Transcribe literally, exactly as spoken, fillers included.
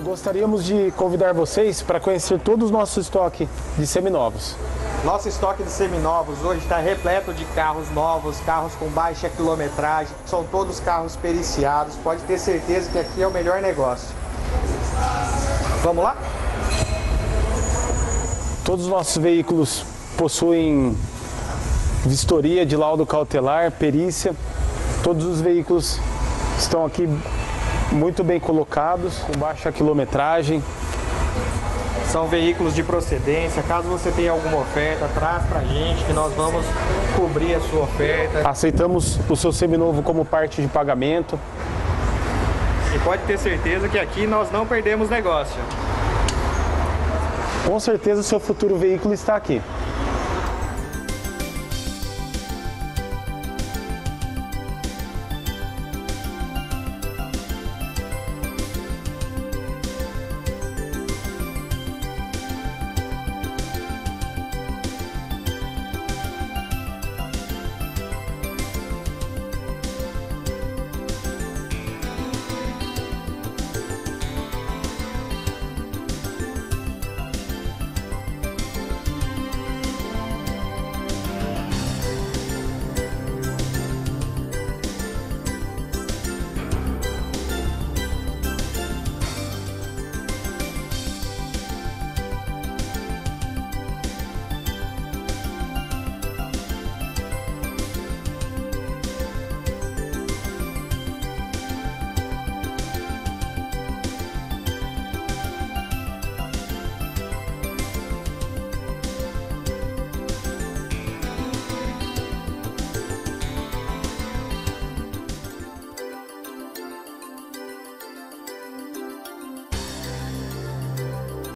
Gostaríamos de convidar vocês para conhecer todo o nosso estoque de seminovos. Nosso estoque de seminovos hoje está repleto de carros novos, carros com baixa quilometragem, são todos carros periciados, pode ter certeza que aqui é o melhor negócio. Vamos lá? Todos os nossos veículos possuem vistoria de laudo cautelar, perícia. Todos os veículos estão aqui muito bem colocados, com baixa quilometragem. São veículos de procedência. Caso você tenha alguma oferta, traz pra gente que nós vamos cobrir a sua oferta. Aceitamos o seu seminovo como parte de pagamento. E pode ter certeza que aqui nós não perdemos negócio. Com certeza o seu futuro veículo está aqui.